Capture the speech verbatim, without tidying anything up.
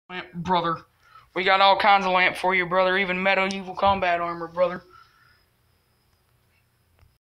Lamp, brother. We got all kinds of lamp for you, brother. Even medieval combat armor, brother.